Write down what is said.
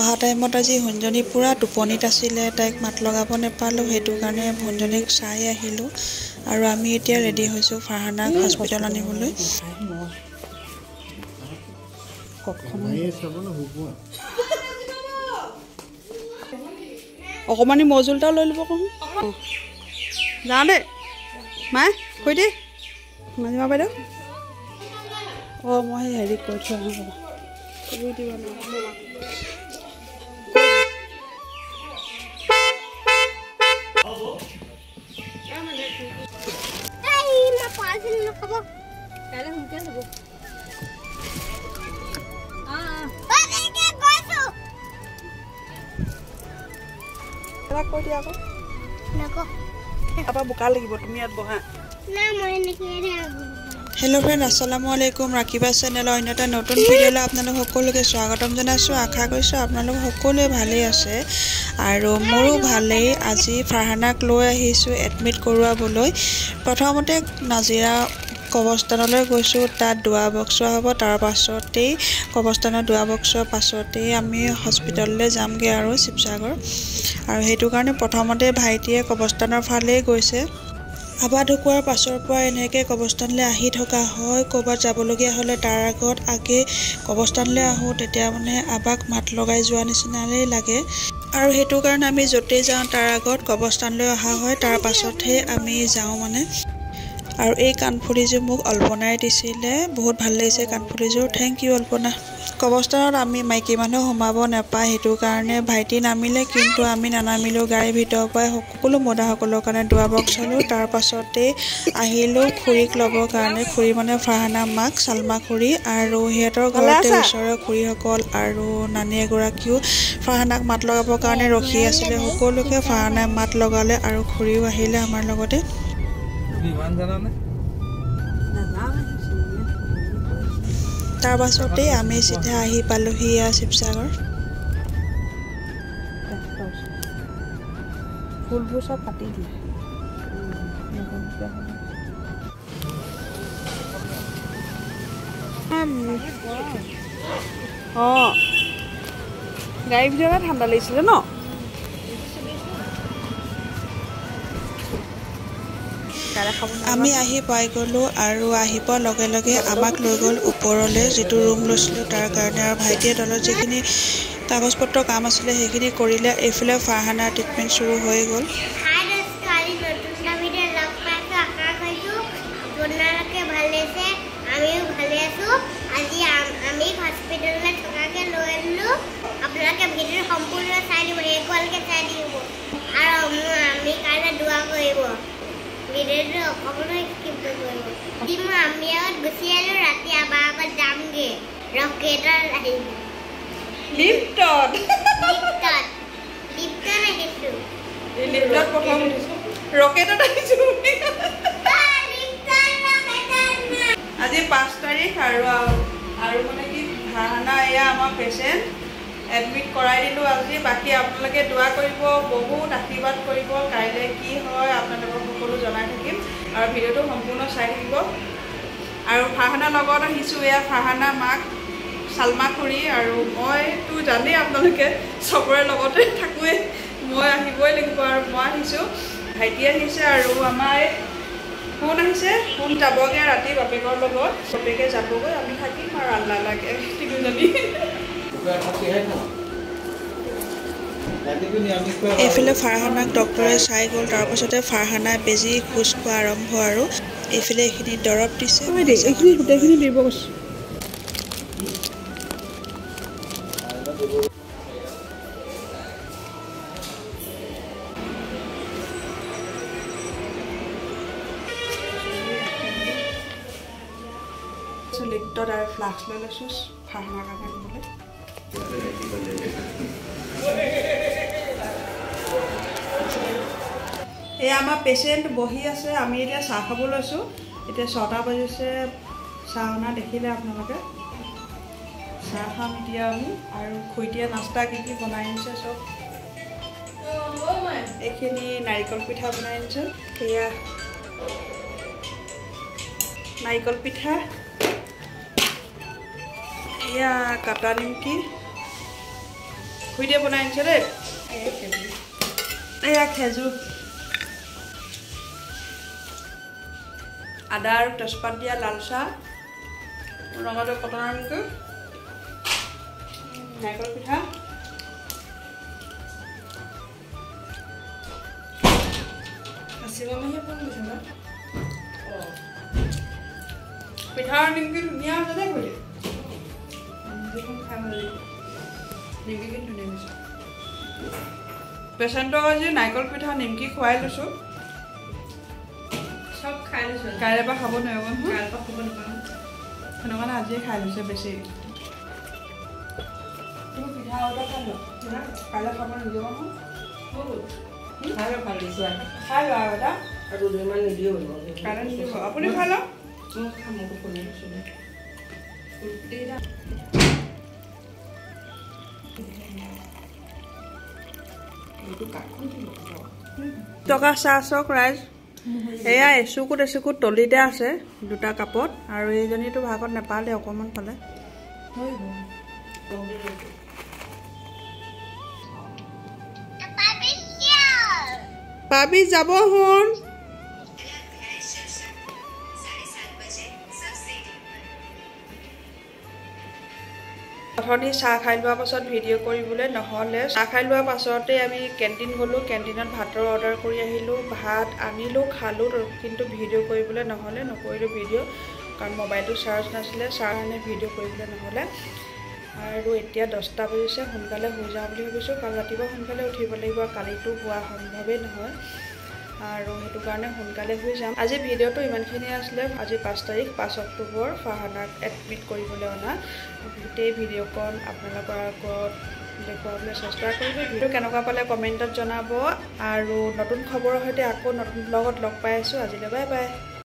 অহা টাইমত আজি ভঞ্জনী পুৰা টোপনিত আছিলে, তাইক মাত লগাব নেপালোঁ, সেইটো কাৰণে ভঞ্জনীক চাই আহিলোঁ। আৰু আমি এতিয়া ৰেডি হৈছোঁ ফাৰহানাক হস্পিটেল আনিবলৈ। অকণমানি মজুল এটা লৈ ল'ব কওঁ। যাওঁ দেই মায়ে কৈ দেই মাজীমা বাইদেউ। অঁ মই হেৰি কৈ থৈ আহোঁ কৈ দিয়া আকৌ বোকা লাগিব তুমি ইয়াত বহা। হেল্ল' ফ্ৰেণ্ড, আসসালামু আলাইকুম। ৰাকিবা চেনেলৰ অন্য এটা নতুন ভিডিঅ'লৈ আপোনালোক সকলোকে স্বাগতম জনাইছোঁ। আশা কৰিছোঁ আপোনালোক সকলোৱে ভালেই আছে আৰু মোৰো ভালেই। আজি ফাৰহানাক লৈ আহিছোঁ এডমিট কৰোৱাবলৈ। প্ৰথমতে নাজিৰা কবৰস্থানলৈ গৈছোঁ, তাত দোৱা বক্সোৱা হ'ব। তাৰ পাছতেই কবৰস্থানত দোৱা বক্সোৱাৰ পাছতেই আমি হস্পিটেললৈ যামগৈ আৰু শিৱসাগৰ। আৰু সেইটো কাৰণে প্ৰথমতে ভাইটিয়ে কবৰস্থানৰ ফালেই গৈছে। আবা ঢুকোৱাৰ পাছৰ পৰা এনেকৈ কবৰস্থানলৈ আহি থকা হয়। ক'ৰবাত যাবলগীয়া হ'লে তাৰ আগত আগে কবৰস্থানলৈ আহোঁ, তেতিয়া মানে আবাক মাত লগাই যোৱা নিচিনাই লাগে। আৰু সেইটো কাৰণে আমি য'তেই যাওঁ তাৰ আগত কবৰস্থানলৈ অহা হয়, তাৰ পাছতহে আমি যাওঁ মানে। আৰু এই কাণফুলিযোৰ মোক অল্পনাই দিছিলে, বহুত ভাল লাগিছে কাণফুলিযোৰ, থেংক ইউ অল্পনা। কবৰস্থানত আমি মাইকী মানুহ সোমাব নাপায়, সেইটো কাৰণে ভাইটি নামিলে, কিন্তু আমি নানামিলোঁ। গাড়ীৰ ভিতৰৰ পৰাই সকলো মদাসকলৰ কাৰণে দোৱা বক্স ল'লোঁ। তাৰ পাছতেই আহিলোঁ খুৰীক ল'বৰ কাৰণে। খুৰী মানে ফাৰহানা মাক, চালমা খুৰী, আৰু সিহঁতৰ ঘৰতে ওচৰৰ খুৰীসকল আৰু নানী এগৰাকীও ফাৰহানাক মাত লগাবৰ কাৰণে ৰখি আছিলে। সকলোকে ফাৰহানাই মাত লগালে আৰু খুৰীও আহিলে আমাৰ লগতে। তাৰ পাছতেই আমি চিধা আহি পালোঁহি শিৱসাগৰ। ফুলবোৰ চব কাটি দিয়ে। অঁ গাড়ীৰ ভিতৰতে ঠাণ্ডা লাগিছিলে ন। আমি আহি পাই গ'লোঁ আৰু আহি পোৱাৰ লগে লগে আমাক লৈ গ'ল ওপৰলৈ, যিটো ৰুম লৈছিলোঁ তাৰ কাৰণে। আৰু ভাইটিয়ে তলত যিখিনি কাগজ পত্ৰ কাম আছিলে সেইখিনি কৰিলে। এইফালে ফাৰহানাৰ ট্ৰিটমেণ্ট চুৰু হৈ গ'ল। আজি 5 তাৰিখ আৰু মানে কি ফাৰহানা এয়া আমাৰ পেচেণ্ট এডমিট কৰাই দিলোঁ আজি। বাকী আপোনালোকে দোৱা কৰিব, বহুত আশীৰ্বাদ কৰিব। কাইলৈ কি হয় আপোনালোকক সকলো জনাই থাকিম আৰু ভিডিঅ'টো সম্পূৰ্ণ চাই থাকিব। আৰু ফাৰহানাৰ লগত আহিছোঁ, এয়া ফাৰহানা মাক চালমা খুৰী, আৰু মইতো জানেই আপোনালোকে চবৰে লগতে থাকোঁৱেই, মই আহিবই লাগিব। আৰু মই আহিছোঁ, ভাইটি আহিছে, আৰু আমাৰ সোণ আহিছে। সোণ যাবগৈ ৰাতি বাপেকৰ লগত, বাপেকে যাবগৈ, আমি থাকিম আৰু আল্লাহ লাগে তিনিজনী। এইফালে ফাৰহানাক ডক্টৰে চাই গ'ল, তাৰপাছতে ফাৰহানাই বেজী খোজ খোৱা আৰম্ভ। আৰু এইফালে এইখিনি দৰৱ দিছে, এইখিনি গোটেইখিনি দিব কৈছোঁ। লিফ্টত আৰু ফ্লাক্স লৈ লৈছোঁ ফাৰহানাৰ কাৰণে দিবলৈ। এয়া আমাৰ পেচেণ্ট বহি আছে, আমি এতিয়া চাহ খাব লৈছোঁ। এতিয়া 6টা বাজিছে, চাহ অনা দেখিলে আপোনালোকে। চাহ খাম এতিয়া আমি, আৰু খুৰীটিয়ে নাস্তা কি কি বনাই আনিছে চব। এইখিনি নাৰিকল পিঠা বনাই আনিছে, এয়া নাৰিকল পিঠা, এয়া কাটা নিমকি, খুইতে বনাই আনিছে দেই এয়া খেজুৰ আদা আৰু তেজপাত দিয়া লাল চাহ লগতে কটনৰ মিঠৈ নাৰিকল পিঠা পিঠাৰ নিমকি ধুনীয়া আছে দেই খুলি খাই ভাল লাগিব নিমকি ধুনীয়া হৈছে পেচেণ্টক আজি নাৰিকল পিঠা নিমকি খুৱাই লৈছোঁ সব খাই লৈছোঁ কাইলৈ পৰা খাব নোৱাৰিব কাইলৈ পৰা খাব নাপাওঁ সেনেকুৱা আজিয়ে খাই লৈছে বেছি তুমি পিঠা অৰ্ডাৰ খাই লোৱা কাইলৈ খাব নিদিব নহয় খাই লোৱা আৰু এটা আৰু দুদিনমান নিদিও কাইলৈ নিদিব আপুনি খাই লওক টকা চাহ চক ৰাইজ এয়া এচুকুত তলিতে আছে দুটা কাপত আৰু এইজনীতো ভাগত নাপালে অকণমান পালে পাবি যাব শুন অথনি চাহ খাই লোৱাৰ পাছত ভিডিঅ' কৰিবলৈ নহ'লে চাহ খাই লোৱাৰ পাছতে আমি কেণ্টিন গ'লোঁ কেণ্টিনত ভাতৰ অৰ্ডাৰ কৰি আহিলোঁ ভাত আনিলোঁ খালোঁ কিন্তু ভিডিঅ' কৰিবলৈ নহ'লে নকৰিলোঁ ভিডিঅ' কাৰণ মোবাইলটো চাৰ্জ নাছিলে চাৰ্জ কাৰণে ভিডিঅ' কৰিবলৈ নহ'লে আৰু এতিয়া 10টা বাজিছে সোনকালে শুই যাওঁ বুলি ভাবিছোঁ কাৰণ ৰাতিপুৱা সোনকালে উঠিব লাগিব কালিতো হোৱা সম্ভৱেই নহয় আৰু সেইটো কাৰণে সোনকালে শুই যাম আজি ভিডিঅ'টো ইমানখিনি আছিলে আজি 5 তাৰিখ 5 অক্টোবৰ ফাহানাক এডমিট কৰিবলৈ অনা গোটেই ভিডিঅ'খন আপোনালোকৰ আগত দেখুৱাবলৈ চেষ্টা কৰিব ভিডিঅ' কেনেকুৱা পালে কমেণ্টত জনাব আৰু নতুন খবৰৰ সৈতে আকৌ নতুন ব্লগত লগ পাই আছোঁ আজিলৈ বাই বাই